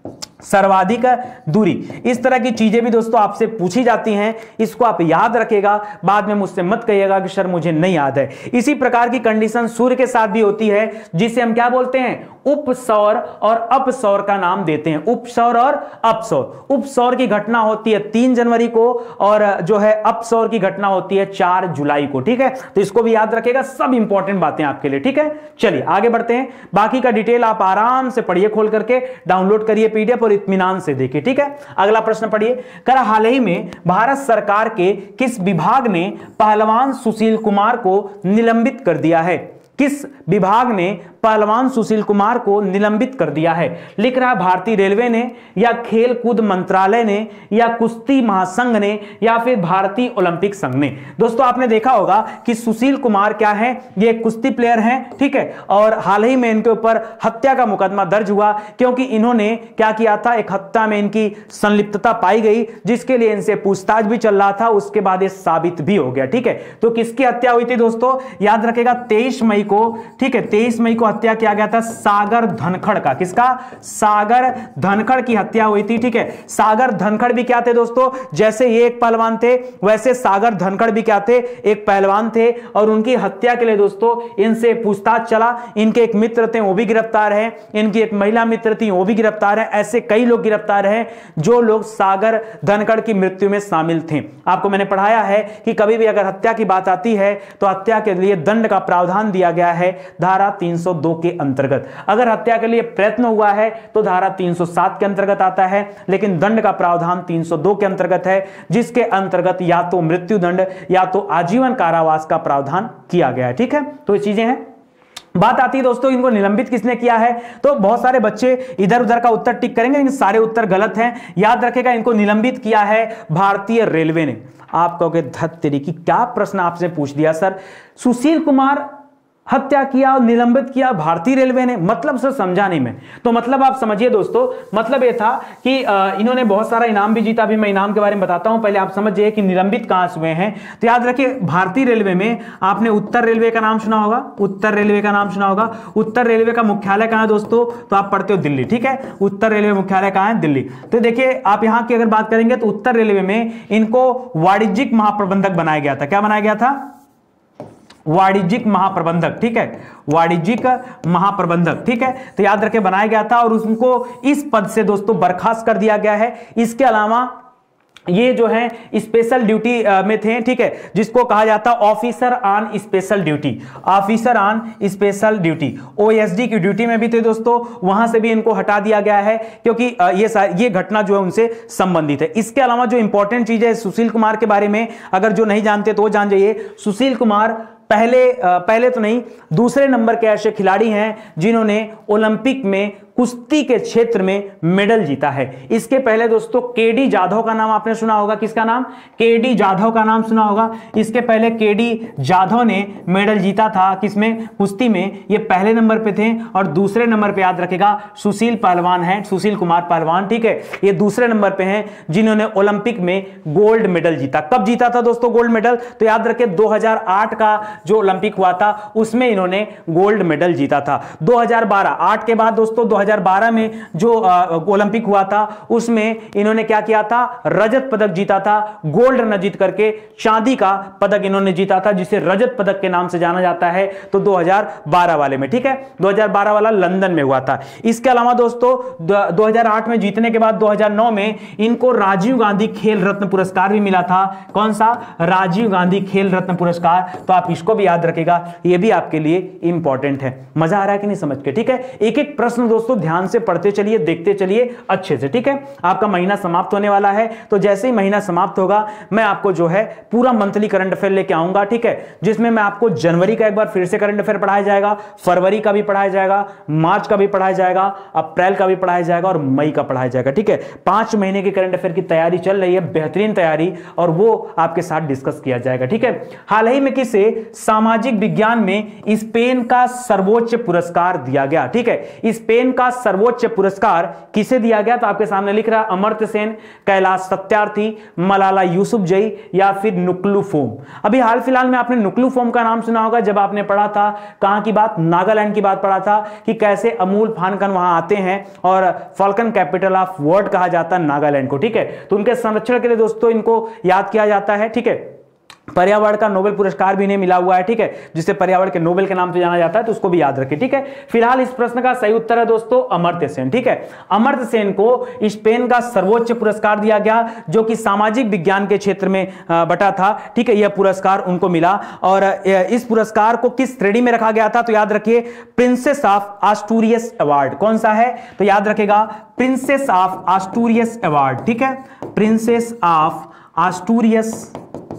सर्वाधिक दूरी। इस तरह की चीजें भी दोस्तों आपसे पूछी जाती हैं, इसको आप याद रखेगा। बाद में मुझसे मत कहिएगा कि सर मुझे नहीं याद है। इसी प्रकार की कंडीशन सूर्य के साथ भी होती है, जिसे हम क्या बोलते हैं? उपसौर और अपसौर का नाम देते हैं। उपसौर और अपसौर। उपसौर की घटना होती है 3 जनवरी को और जो है अपसौर की घटना होती है 4 जुलाई को, ठीक है। तो इसको भी याद रखेगा, सब इंपॉर्टेंट बातें आपके लिए, ठीक है। चलिए आगे बढ़ते हैं। बाकी का डिटेल आप आराम से पढ़िए, खोल करके डाउनलोड करिए पीडीएफ और इत्मीनान से देखिए, ठीक है। अगला प्रश्न पढ़िए। कर हाल ही में भारत सरकार के किस विभाग ने पहलवान सुशील कुमार को निलंबित कर दिया है? किस विभाग ने पहलवान सुशील कुमार को निलंबित कर दिया है? लिख रहा है भारतीय रेलवे ने, या खेल कूद मंत्रालय ने, या कुश्ती महासंघ ने, या फिर भारतीय ओलंपिक संघ ने। दोस्तों आपने देखा होगा कि सुशील कुमार क्या है? ये कुश्ती प्लेयर हैं, ठीक है। और हाल ही में इनके ऊपर हत्या का मुकदमा दर्ज हुआ क्योंकि इन्होंने क्या किया था? एक हत्या में इनकी संलिप्तता पाई गई, जिसके लिए इनसे पूछताछ भी चल रहा था। उसके बाद ये साबित भी हो गया, ठीक है। तो किसकी हत्या हुई थी दोस्तों? याद रखेगा 23 मई को, ठीक है, 23 मई को हत्या किया गया था सागर धनखड़ का। किसका? सागर धनखड़ की हत्या हुई थी, ठीक है। सागर धनखड़ भी क्या थे दोस्तों? जैसे ये एक पहलवान थे, वैसे सागर धनखड़ भी क्या थे? एक पहलवान थे। और उनकी हत्या के लिए दोस्तों इनसे पूछताछ चला। इनके एक मित्र थे, वो भी गिरफ्तार हैं। इनकी एक महिला मित्र थी, वो भी गिरफ्तार है। ऐसे कई लोग गिरफ्तार हैं जो लोग सागर धनखड़ की मृत्यु में शामिल थे। आपको मैंने पढ़ाया है कि कभी भी अगर हत्या की बात आती है तो हत्या के लिए दंड का प्रावधान दिया गया है धारा 302 के अंतर्गत। अगर हत्या के लिए प्रयत्न हुआ है तो धारा 307 के अंतर्गत आता है, लेकिन दंड का प्रावधान 302 के अंतर्गत है, जिसके अंतर्गत या तो मृत्यु दंड या तो आजीवन कारावास का प्रावधान किया गया है, ठीक है। तो ये चीजें हैं। बात आती है दोस्तों इनको निलंबित किसने किया है? तो बहुत सारे बच्चे इधर उधर का उत्तर टिक करेंगे, लेकिन सारे उत्तर गलत हैं। याद रखेगा इनको निलंबित किया है भारतीय रेलवे ने। आप कहोगे धत तेरी की, क्या प्रश्न आपसे पूछ दिया सर? सुशील कुमार हत्या किया और निलंबित किया भारतीय रेलवे ने, मतलब सर समझा नहीं मैं। तो मतलब आप समझिए दोस्तों, मतलब ये था कि इन्होंने बहुत सारा इनाम भी जीता। भी मैं इनाम के बारे में बताता हूं, पहले आप समझिए कि निलंबित कहां से हुए हैं। तो याद रखिए भारतीय रेलवे में आपने उत्तर रेलवे का नाम सुना होगा, उत्तर रेलवे का नाम सुना होगा। उत्तर रेलवे का मुख्यालय कहां है दोस्तों? तो आप पढ़ते हो दिल्ली, ठीक है। उत्तर रेलवे मुख्यालय कहां है? दिल्ली। तो देखिए आप यहां की अगर बात करेंगे तो उत्तर रेलवे में इनको वाणिज्यिक महाप्रबंधक बनाया गया था। क्या बनाया गया था? वाणिज्यिक महाप्रबंधक, ठीक है, वाणिज्यिक महाप्रबंधक, ठीक है। तो याद रखे बनाया गया था और उनको इस पद से दोस्तों बर्खास्त कर दिया गया है। इसके अलावा ये जो है स्पेशल ड्यूटी में थे, ठीक है, जिसको कहा जाता है officer on special duty. Officer on special duty, OSD की ड्यूटी में भी थे दोस्तों, वहां से भी इनको हटा दिया गया है क्योंकि ये घटना जो है उनसे संबंधित है। इसके अलावा जो इंपॉर्टेंट चीज है सुशील कुमार के बारे में, अगर जो नहीं जानते तो वो जान जाइए। सुशील कुमार पहले तो नहीं, दूसरे नंबर के ऐसे खिलाड़ी हैं जिन्होंने ओलंपिक में कुश्ती के क्षेत्र में मेडल जीता है। इसके पहले दोस्तों केडी जाधव का नाम आपने सुना होगा, किसका नाम? केडी जाधव का नाम सुना होगा। इसके पहले केडी जाधव ने मेडल जीता था, किसमें? कुश्ती में। ये पहले नंबर पे थे। और दूसरे नंबर पे याद रखेगा सुशील पहलवान है, सुशील कुमार पहलवान, ठीक है। ये दूसरे नंबर पे हैं जिन्होंने ओलंपिक में गोल्ड मेडल जीता। कब जीता था दोस्तों गोल्ड मेडल? तो याद रखें 2008 का जो ओलंपिक हुआ था उसमें इन्होंने गोल्ड मेडल जीता था। 2012, 8 के बाद दोस्तों 2012 में जो ओलंपिक हुआ था उसमें इन्होंने क्या किया था? रजत पदक जीता था। गोल्ड न जीत करके चांदी का पदक इन्होंने जीता था, जिसे रजत पदक के नाम से जाना जाता है। तो 2012 वाले में, ठीक है, 2012 वाला लंदन में हुआ था। इसके अलावा दोस्तों 2008 में जीतने के बाद 2009 में इनको राजीव गांधी खेल रत्न पुरस्कार भी मिला था। कौन सा? राजीव गांधी खेल रत्न पुरस्कार। तो आप इसको भी याद रखेगा, ये भी आपके लिए इंपॉर्टेंट है। मजा आ रहा है कि नहीं समझ के? ठीक है, एक एक प्रश्न दोस्तों ध्यान से पढ़ते चलिए, देखते चलिए अच्छे से, ठीक है। आपका महीना समाप्त होने वाला है, तो जैसे ही महीना समाप्त होगा मैं आपको जो है पूरा मंथली करंट अफेयर लेके आऊंगा, ठीक है, जिसमें मैं आपको जनवरी का एक बार फिर से करंट अफेयर पढ़ाया जाएगा, फरवरी का भी पढ़ाया जाएगा, मार्च का भी पढ़ाया जाएगा, अप्रैल का भी पढ़ाया जाएगा और मई का पढ़ाया जाएगा, ठीक है। 5 महीने की करंट अफेयर की तैयारी चल रही है, बेहतरीन तैयारी, और वो आपके साथ डिस्कस किया जाएगा, ठीक है। हाल ही में किसे सामाजिक विज्ञान में स्पेन का सर्वोच्च पुरस्कार दिया गया, ठीक है। स्पेन का सर्वोच्च पुरस्कार किसे दिया गया? तो आपके सामने लिख रहा है अमर्त्य सेन, कैलाश सत्यार्थी, मलाला यूसुफजई या फिर नुक्लू फोम। अभी हाल फिलहाल में आपने नुक्लू फोम का नाम सुना होगा जब आपने पढ़ा था, कहां की बात? नागालैंड की बात पढ़ा था कि कैसे अमूल फानकन वहां आते हैं और फाल्कन कैपिटल ऑफ वर्ल्ड कहा जाता है नागालैंड को, ठीक है। तो उनके संरक्षण के लिए दोस्तों इनको याद किया जाता है, ठीक है। पर्यावरण का नोबेल पुरस्कार भी इन्हें मिला हुआ है, ठीक है, जिसे पर्यावरण के नोबेल के नाम से जाना जाता है, तो उसको भी याद रखें, ठीक है। फिलहाल इस प्रश्न का सही उत्तर है दोस्तों अमर्त्य सेन, ठीक है। अमर्त्य सेन को स्पेन का सर्वोच्च पुरस्कार दिया गया जो कि सामाजिक विज्ञान के क्षेत्र में बटा था, ठीक है। यह पुरस्कार उनको मिला और इस पुरस्कार को किस श्रेणी में रखा गया था? तो याद रखिए प्रिंसेस ऑफ आस्टूरियस अवार्ड। कौन सा है? तो याद रखेगा प्रिंसेस ऑफ आस्टूरियस अवार्ड, ठीक है, प्रिंसेस ऑफ आस्टूरियस,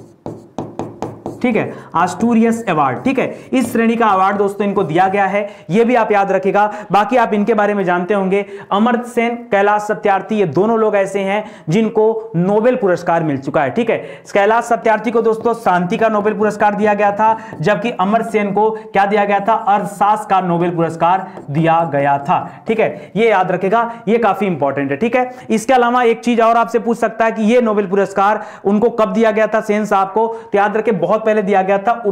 ठीक है, आस्टूरियस अवार्ड, ठीक है। इस श्रेणी का अवार्ड दोस्तों इनको दिया गया है, यह भी आप याद रखिएगा। बाकी आप इनके बारे में जानते होंगे, अमर्त्य सेन, कैलाश सत्यार्थी, ये दोनों लोग ऐसे हैं जिनको नोबेल पुरस्कार मिल चुका है, ठीक है। कैलाश सत्यार्थी को दोस्तों शांति का नोबेल पुरस्कार दिया गया था, जबकि अमर्त्य सेन को क्या दिया गया था? अर्थशास्त्र का नोबेल पुरस्कार दिया गया था, ठीक है। ये याद रखेगा, ये काफी इंपॉर्टेंट है, ठीक है। इसके अलावा एक चीज और आपसे पूछ सकता है कि ये नोबेल पुरस्कार उनको कब दिया गया था सेन साहब को? तो याद रखें बहुत पहले दिया गया था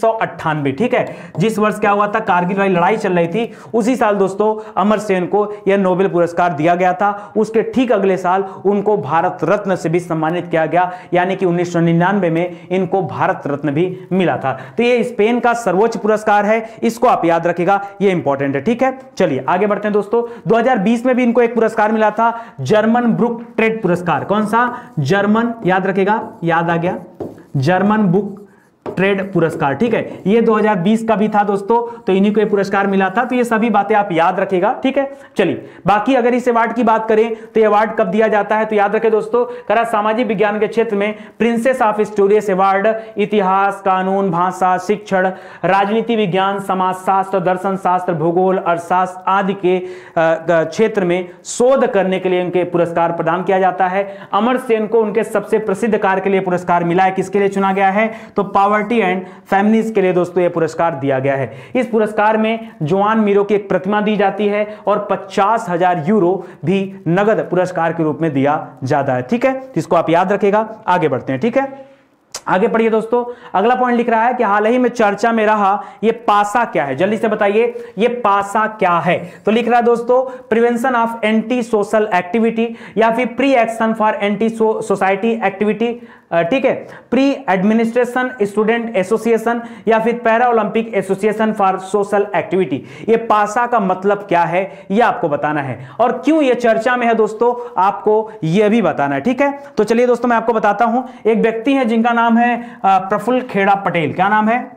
1998, ठीक है। जिस वर्ष क्या हुआ था? कारगिल वाली लड़ाई चल रही थी, उसी साल दोस्तों अमर्त्य सेन को यह नोबेल पुरस्कार दिया गया था। उसके ठीक अगले साल उनको भारत रत्न से भी सम्मानित किया गया, यानी कि 1999 में इनको भारत रत्न भी मिला था। तो ये स्पेन का सर्वोच्च पुरस्कार है, इसको आप याद रखिएगा, ये इंपॉर्टेंट है, ठीक है। चलिए आगे बढ़ते हैं दोस्तों। 2020 में भी इनको एक पुरस्कार मिला था, जर्मन बुक ट्रेड पुरस्कार। कौन सा? जर्मन, याद रखेगा, याद आ गया, जर्मन बुक ट्रेड पुरस्कार, ठीक है। ये 2020 का भी था दोस्तों, तो इन्हीं को ये पुरस्कार मिला था। तो ये सभी बातें आप याद रखेगा, ठीक है। चलिए बाकी अगर इस अवार्ड की बात करें तो ये अवार्ड कब दिया जाता है? तो याद रखें दोस्तों, करा सामाजिक विज्ञान के क्षेत्र में प्रिंसेस ऑफ एस्टूरियस अवार्ड इतिहास, कानून, भाषा, शिक्षण, राजनीति विज्ञान, समाजशास्त्र, दर्शन शास्त्र, भूगोल, अर्थशास्त्र आदि के क्षेत्र में शोध करने के लिए उनके पुरस्कार प्रदान किया जाता है। अमर्त्य सेन को उनके सबसे प्रसिद्ध कार्य के लिए पुरस्कार मिला है। किसके लिए चुना गया है? तो पावर्टी एंड फेमिनिस्ट के लिए दोस्तों यह पुरस्कार दिया गया है। इस पुरस्कार में जोआन मीरो की एक प्रतिमा दी जाती है और 50,000 यूरो भी नगद पुरस्कार के रूप में दिया जाता है, ठीक है। इसको आप याद रखेगा। आगे बढ़ते हैं, ठीक है। आगे पढ़िए दोस्तों, अगला पॉइंट लिख रहा है कि हाल ही में चर्चा में रहा ये पासा क्या है? जल्दी से बताइए, ये पासा क्या है? तो लिख रहा है दोस्तों prevention of anti social activity या फिर pre action for anti society activity, ठीक है, प्री एडमिनिस्ट्रेशन स्टूडेंट एसोसिएशन या फिर para Olympic association for social activity. ये पासा का मतलब क्या है ये आपको बताना है, और क्यों ये चर्चा में है दोस्तों आपको ये भी बताना है, ठीक है। तो चलिए दोस्तों मैं आपको बताता हूं। एक व्यक्ति है जिनका नाम है प्रफुल्ल खेड़ा पटेल। क्या नाम है?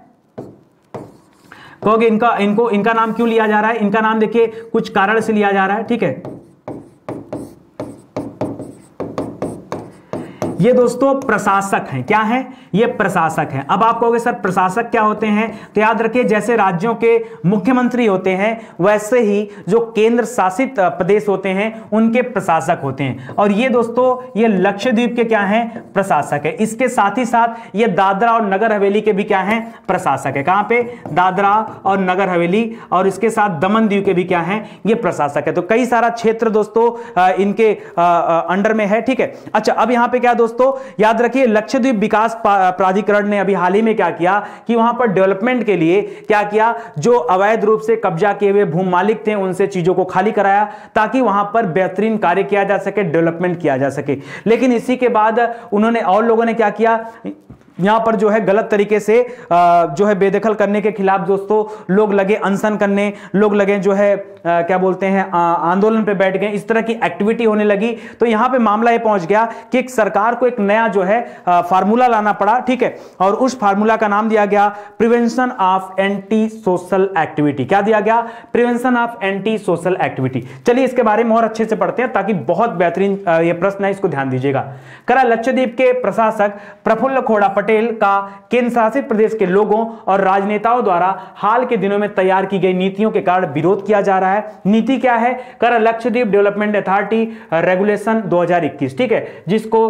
कहोगे इनका नाम क्यों लिया जा रहा है? इनका नाम देखिए कुछ कारण से लिया जा रहा है, ठीक है। ये दोस्तों प्रशासक हैं। क्या हैं? ये प्रशासक हैं। अब आप कहोगे सर प्रशासक क्या होते हैं? तो याद रखिए जैसे राज्यों के मुख्यमंत्री होते हैं वैसे ही जो केंद्र शासित प्रदेश होते हैं उनके प्रशासक होते हैं। और ये दोस्तों ये लक्षद्वीप के क्या हैं? प्रशासक है। इसके साथ ही साथ ये दादरा और नगर हवेली के भी क्या हैं? प्रशासक है। कहां पे? दादरा और नगर हवेली, और इसके साथ दमन दीव के भी क्या हैं? ये प्रशासक है। तो कई सारा क्षेत्र दोस्तों इनके अंडर में है। ठीक है। अच्छा, अब यहां पे क्या दोस्तों याद रखिए लक्षद्वीप विकास प्राधिकरण ने अभी हाल ही में क्या किया कि वहां पर डेवलपमेंट के लिए क्या किया, जो अवैध रूप से कब्जा किए हुए भूमि मालिक थे उनसे चीजों को खाली कराया ताकि वहां पर बेहतरीन कार्य किया जा सके, डेवलपमेंट किया जा सके। लेकिन इसी के बाद उन्होंने और लोगों ने क्या किया, यहां पर जो है गलत तरीके से जो है बेदखल करने के खिलाफ दोस्तों लोग लगे अनशन करने, लोग लगे जो है क्या बोलते हैं आंदोलन पे बैठ गए, इस तरह की एक्टिविटी होने लगी। तो यहां पे मामला ये पहुंच गया कि एक सरकार को एक नया जो है फार्मूला लाना पड़ा। ठीक है। और उस फार्मूला का नाम दिया गया prevention of anti social activity. क्या दिया गया? Prevention of anti social activity. चलिए इसके बारे में और अच्छे से पढ़ते हैं ताकि बहुत बेहतरीन ये प्रश्न है, इसको ध्यान दीजिएगा। करा लक्षद्वीप के प्रशासक प्रफुल्ल खोड़ा पटेल का केंद्र शासित प्रदेश के लोगों और राजनेताओं द्वारा हाल के दिनों में तैयार की गई नीतियों के कारण विरोध किया जा रहा है। नीति क्या है? कर लक्षद्वीप डेवलपमेंट अथॉरिटी रेगुलेशन 2021। ठीक है, जिसको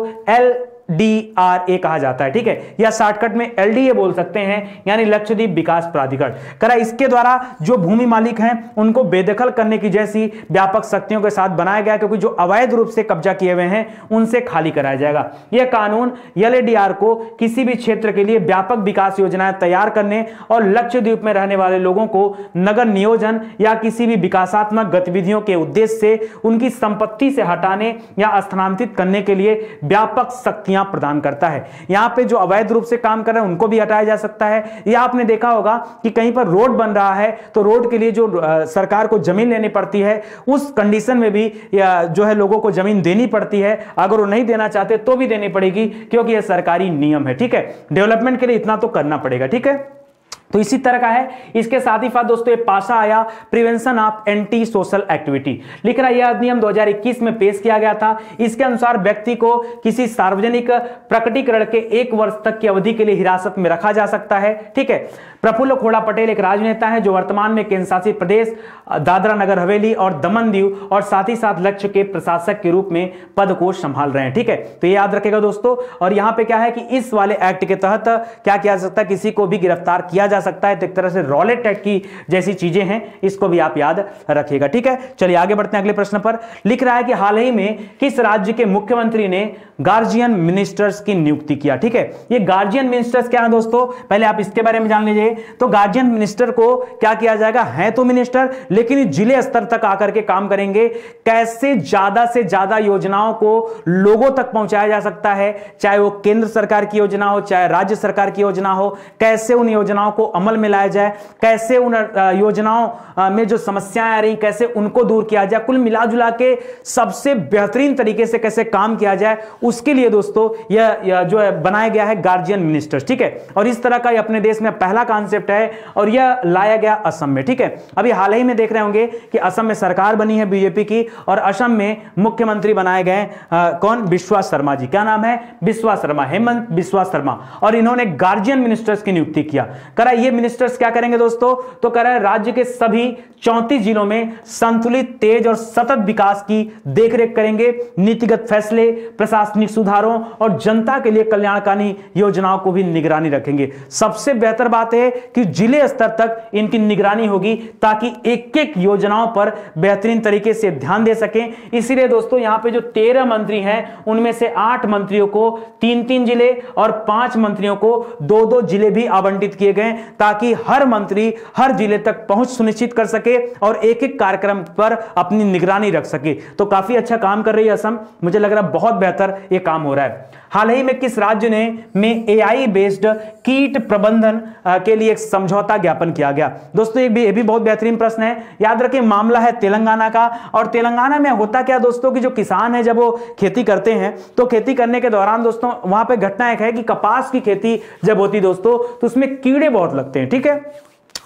LDRA कहा जाता है। ठीक है, या शॉर्टकट में LDA बोल सकते हैं, यानी लक्षद्वीप विकास प्राधिकरण। करा इसके द्वारा जो भूमि मालिक हैं उनको बेदखल करने की जैसी व्यापक शक्तियों के साथ बनाया गया, क्योंकि जो अवैध रूप से कब्जा किए हुए हैं उनसे खाली कराया जाएगा। यह कानून LADR को किसी भी क्षेत्र के लिए व्यापक विकास योजनाएं तैयार करने और लक्षद्वीप में रहने वाले लोगों को नगर नियोजन या किसी भी विकासात्मक गतिविधियों के उद्देश्य से उनकी संपत्ति से हटाने या स्थानांतरित करने के लिए व्यापक शक्तियां प्रदान करता है। यहां पे जो अवैध रूप से काम कर रहे हैं उनको भी हटाया जा सकता है। या आपने देखा होगा कि कहीं पर रोड बन रहा है तो रोड के लिए जो सरकार को जमीन लेनी पड़ती है, उस कंडीशन में भी जो है लोगों को जमीन देनी पड़ती है। अगर वो नहीं देना चाहते तो भी देनी पड़ेगी, क्योंकि यह सरकारी नियम है। ठीक है, डेवलपमेंट के लिए इतना तो करना पड़ेगा। ठीक है, तो इसी तरह का है। इसके साथ ही साथ दोस्तों ये पासा आया prevention of anti social activity. लिख रहा है यह अधिनियम 2021 में पेश किया गया था। इसके अनुसार व्यक्ति को किसी सार्वजनिक प्रकटीकरण के 1 वर्ष तक की अवधि के लिए हिरासत में रखा जा सकता है। ठीक है। प्रफुल्ल खोड़ा पटेल एक राजनेता है जो वर्तमान में केंद्र शासित प्रदेश दादरा नगर हवेली और दमन दीव और साथ ही साथ लक्ष्य के प्रशासक के रूप में पद को संभाल रहे हैं। ठीक है, तो ये याद रखेगा दोस्तों। और यहां पे क्या है कि इस वाले एक्ट के तहत क्या किया जा सकता है, किसी को भी गिरफ्तार किया जा सकता है। तो एक तरह से रॉलेट एक्ट की जैसी चीजें हैं, इसको भी आप याद रखिएगा। ठीक है, चलिए आगे बढ़ते हैं अगले प्रश्न पर। लिख रहा है कि हाल ही में किस राज्य के मुख्यमंत्री ने गार्जियन मिनिस्टर्स की नियुक्ति किया। ठीक है, ये गार्जियन मिनिस्टर्स क्या है दोस्तों, पहले आप इसके बारे में जान लीजिए। तो गार्जियन मिनिस्टर को क्या किया जाएगा, है तो मिनिस्टर लेकिन जिले स्तर तक आकर के काम करेंगे। कैसे ज्यादा से ज्यादा योजनाओं को लोगों तक पहुंचाया जा सकता है, चाहे वो केंद्र सरकार की योजना हो चाहे राज्य सरकार की योजना हो, कैसे उन योजनाओं को अमल में लाया जाए, कैसे उन योजनाओं में जो समस्याएं आ रही कैसे उनको दूर किया जाए, कुल मिलाजुला के सबसे बेहतरीन तरीके से कैसे काम किया जाए, उसके लिए दोस्तों यह जो है बनाया गया है गार्जियन मिनिस्टर्स। ठीक है, और इस तरह का ये अपने देश में पहला कॉन्सेप्ट है और यह लाया गया असम में। ठीक है, अभी हाल ही में देख रहे होंगे कि असम में सरकार बनी है बीजेपी की और असम में मुख्यमंत्री बनाए गए कौन, विश्वास शर्मा जी। क्या नाम है, विश्वास शर्मा, हेमंत विश्वास शर्मा। और इन्होंने गार्जियन मिनिस्टर्स की नियुक्ति किया। करा ये मिनिस्टर्स क्या करेंगे दोस्तों, तो करा राज्य के सभी 34 जिलों में संतुलित, तेज और सतत विकास की देखरेख करेंगे, नीतिगत फैसले, प्रशासनिक सुधारों और जनता के लिए कल्याणकारी योजनाओं को भी निगरानी रखेंगे। सबसे बेहतर बात है कि जिले स्तर तक इनकी निगरानी होगी ताकि एक एक योजनाओं पर बेहतरीन तरीके से ध्यान दे सकें। इसीलिए दोस्तों यहां पे जो 13 मंत्री हैं उनमें से 8 मंत्रियों को 3-3 जिले और 5 मंत्रियों को 2-2 जिले भी आवंटित किए गए ताकि हर मंत्री हर जिले तक पहुंच सुनिश्चित कर सके और एक एक कार्यक्रम पर अपनी निगरानी रख सके। तो काफी अच्छा काम कर रही है असम, मुझे लग रहा है बहुत बेहतर यह काम हो रहा है। हाल ही में किस राज्य ने में AI बेस्ड कीट प्रबंधन के लिए एक समझौता ज्ञापन किया गया। दोस्तों ये भी बहुत बेहतरीन प्रश्न है, याद रखें मामला है तेलंगाना का। और तेलंगाना में होता क्या दोस्तों कि जो किसान है जब वो खेती करते हैं तो खेती करने के दौरान दोस्तों वहां पे घटना एक है कि कपास की खेती जब होती दोस्तों तो उसमें कीड़े बहुत लगते हैं। ठीक है,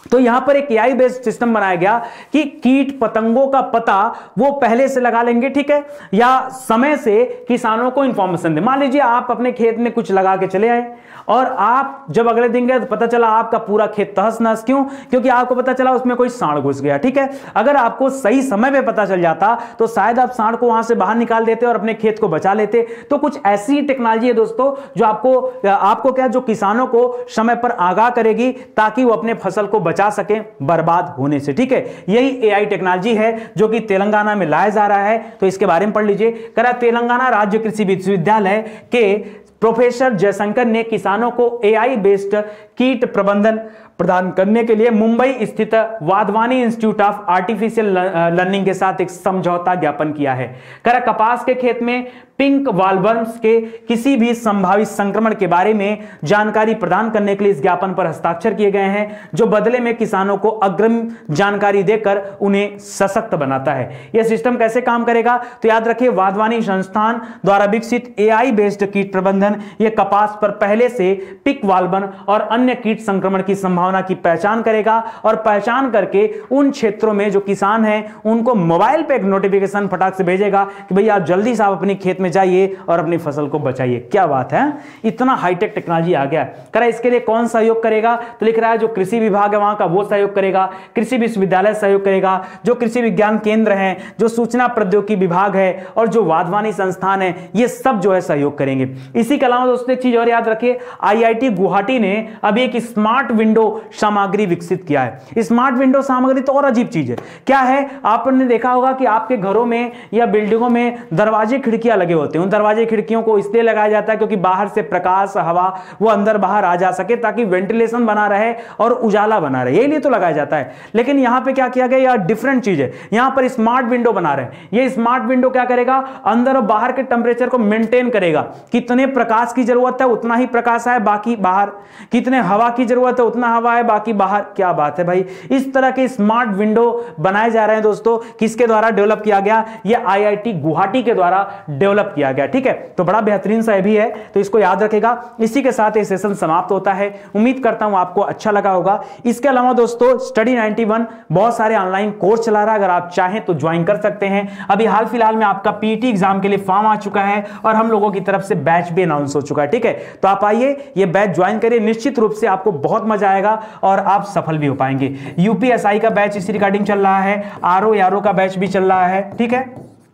तो यहां पर एक एआई बेस्ड सिस्टम बनाया गया कि कीट पतंगों का पता वो पहले से लगा लेंगे, ठीक है, या समय से किसानों को इंफॉर्मेशन दे। मान लीजिए आप अपने खेत में कुछ लगा के चले आए और आप जब अगले दिन गए तो पता चला आपका पूरा खेत तहस नहस। क्यों? क्योंकि आपको पता चला उसमें कोई सांड घुस गया, ठीक है। अगर आपको सही समय पे पता चल जाता तो शायद आप सांड को वहां से बाहर निकाल देते और अपने खेत को बचा लेते। तो कुछ ऐसी टेक्नोलॉजी है दोस्तों जो आपको क्या, जो किसानों को समय पर आगाह करेगी ताकि वो अपने फसल को बचा सके बर्बाद होने से, ठीक है। यही एआई टेक्नोलॉजी है जो कि तेलंगाना में लाया जा रहा है। तो इसके बारे में पढ़ लीजिए। करा तेलंगाना राज्य कृषि विश्वविद्यालय के प्रोफेसर जयशंकर ने किसानों को एआई बेस्ड कीट प्रबंधन प्रदान करने के लिए मुंबई स्थित Wadhwani institute of artificial learning के साथ एक समझौता ज्ञापन किया है। करा कपास के खेत में पिंक वालवर्म्स के किसी भी संभावित संक्रमण के बारे में जानकारी प्रदान करने के लिए इस ज्ञापन पर हस्ताक्षर किए गए हैं, जो बदले में किसानों को अग्रिम जानकारी देकर उन्हें सशक्त बनाता है। यह सिस्टम कैसे काम करेगा? तो याद रखिए, वाधवानी संस्थान द्वारा विकसित एआई बेस्ड कीट प्रबंधन यह कपास पर पहले से पिक वालवर्म और अन्य कीट संक्रमण की संभावना की पहचान करेगा और पहचान करके उन क्षेत्रों में जो किसान हैं उनको मोबाइल पे एक नोटिफिकेशन फटाक से भेजेगा कि भैया आप जल्दी से आप अपनी खेत में जाइए और अपनी फसल को बचाइए। क्या बात है, इतना हाईटेक टेक्नोलॉजी आ गया। करा इसके लिए कौन सहयोग करेगा? तो लिख रहा है जो कृषि विभाग है वहां का वो सहयोग करेगा, कृषि विश्वविद्यालय सहयोग करेगा, जो कृषि विज्ञान केंद्र है, जो सूचना प्रौद्योगिकी विभाग है और जो वाधवानी संस्थान है, ये सब जो है सहयोग करेंगे। इसी के अलावा दोस्तों एक चीज और याद रखिए, आईआईटी गुवाहाटी ने अभी एक स्मार्ट विंडो सामग्री विकसित किया है। स्मार्ट विंडो सामग्री तो और अजीब चीज है। क्या है? आपने देखा होगा कि आपके घरों में या बिल्डिंगों में दरवाजे खिड़कियां लगे होते हैं। उन दरवाजे खिड़कियों को इसलिए लगाया जाता है क्योंकि बाहर से प्रकाश हवा वो अंदर बाहर आ जा सके, ताकि वेंटिलेशन बना रहे और उजाला बना रहे, यही लिए तो लगाया जाता है। लेकिन यहां पे क्या किया गया, यह डिफरेंट चीज है। यहां पर स्मार्ट विंडो बना रहे हैं। ये स्मार्ट विंडो क्या करेगा? अंदर और बाहर के टेंपरेचर को मेंटेन करेगा। कितने प्रकाश की जरूरत है उतना ही प्रकाश है, बाकी बाहर। कितने हवा की जरूरत है उतना हवा है, बाकी बाहर। क्या बात है भाई, इस तरह के स्मार्ट विंडो बनाए जा रहे हैं दोस्तों। किसके द्वारा डेवलप किया गया? ये आईआईटी गुवाहाटी के द्वारा डेवलप किया गया, ठीक है। तो बड़ा बेहतरीन सा भी है, तो इसको याद रखेगा। इसी के साथ ये सेशन समाप्त होता है। उम्मीद करता हूं आपको अच्छा लगा होगा। इसके अलावा दोस्तों स्टडी 91 बहुत सारे ऑनलाइन कोर्स चला रहा है, अगर आप चाहें तो ज्वाइन कर सकते हैं। अभी हाल फिलहाल में आपका पीटी एग्जाम के लिए फॉर्म आ चुका है और हम लोगों की तरफ से बैच भी अनाउंस हो चुका है, ठीक है। तो आप आइए, ये बैच ज्वाइन करिए, निश्चित रूप से आपको बहुत मजा आएगा और आप सफल भी हो पाएंगे। यूपीएसआई का बैच इसी रिगार्डिंग चल रहा है, आरओ का बैच भी चल रहा है, ठीक है।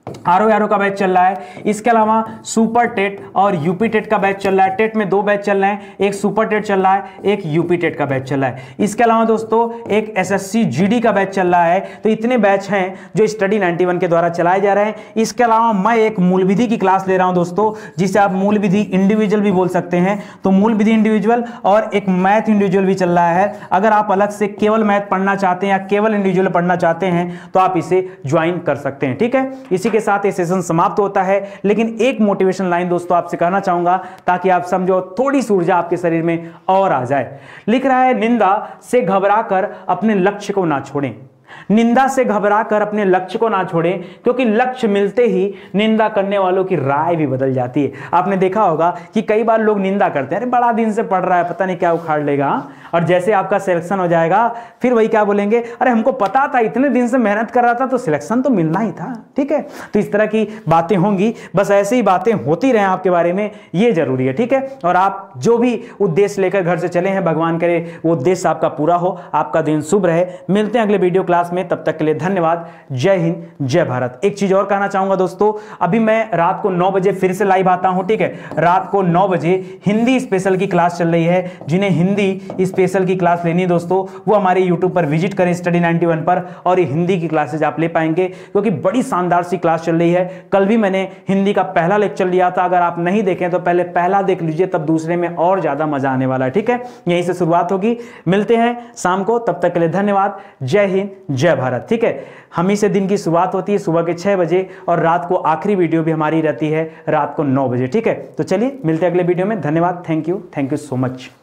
आरओ का बैच चल रहा है। इसके अलावा सुपर टेट और यूपी टेट का बैच चल रहा है। टेट में 2 बैच चल रहे हैं, एक सुपर टेट चल रहा है, एक यूपी टेट का बैच चल रहा है। इसके अलावा दोस्तों एक एसएससी जीडी का बैच चल रहा है। तो इतने बैच हैं जो स्टडी 91 के द्वारा चलाए जा रहे हैं। इसके अलावा मैं एक मूल विधि की क्लास ले रहा हूं दोस्तों, जिसे आप मूल विधि इंडिविजुअल भी बोल सकते हैं। तो मूल विधि इंडिविजुअल और एक मैथ इंडिविजुअल भी चल रहा है। अगर आप अलग से केवल मैथ पढ़ना चाहते हैं या केवल इंडिविजुअल पढ़ना चाहते हैं तो आप इसे ज्वाइन कर सकते हैं, ठीक है। इसी के साथ ये सेशन समाप्त होता है, लेकिन एक मोटिवेशन लाइन दोस्तों आपसे कहना चाहूंगा ताकि आप समझो, थोड़ी सी ऊर्जा आपके शरीर में और आ जाए। लिख रहा है, निंदा से घबराकर अपने लक्ष्य को ना छोड़ें। निंदा से घबराकर अपने लक्ष्य को ना छोड़ें, क्योंकि लक्ष्य मिलते ही निंदा करने वालों की राय भी बदल जाती है। आपने देखा होगा कि कई बार लोग निंदा करते हैं, अरे बड़ा दिन से पढ़ रहा है, पता नहीं क्या उखाड़ लेगा, और जैसे आपका सिलेक्शन हो जाएगा फिर वही क्या बोलेंगे, अरे हमको पता था, इतने दिन से मेहनत कर रहा था तो सिलेक्शन तो मिलना ही था, ठीक है। तो इस तरह की बातें होंगी, बस ऐसे ही बातें होती रहे आपके बारे में, ये जरूरी है, ठीक है। और आप जो भी उद्देश्य लेकर घर से चले हैं, भगवान करे वो उद्देश्य आपका पूरा हो, आपका दिन शुभ रहे। मिलते हैं अगले वीडियो क्लास में, तब तक के लिए धन्यवाद। जय हिंद, जय भारत। एक चीज और कहना चाहूंगा दोस्तों, अभी मैं रात को 9 बजे फिर से लाइव आता हूं, ठीक है। रात को 9 बजे हिंदी स्पेशल की क्लास चल रही है। जिन्हें हिंदी स्पेशल की क्लास लेनी है दोस्तों, वो हमारे यूट्यूब पर विजिट करें स्टडी 91 पर, और ये हिंदी की क्लासेज आप ले पाएंगे, क्योंकि बड़ी शानदार सी क्लास चल रही है। कल भी मैंने हिंदी का पहला लेक्चर लिया था, अगर आप नहीं देखें तो पहले पहला देख लीजिए, तब दूसरे में और ज्यादा मजा आने वाला है, ठीक है। यहीं से शुरुआत होगी। मिलते हैं शाम को, तब तक के लिए धन्यवाद। जय हिंद, जय भारत, ठीक है। हम ही से दिन की शुरुआत होती है सुबह के 6 बजे, और रात को आखिरी वीडियो भी हमारी रहती है रात को 9 बजे, ठीक है। तो चलिए मिलते हैं अगले वीडियो में। धन्यवाद, थैंक यू सो मच।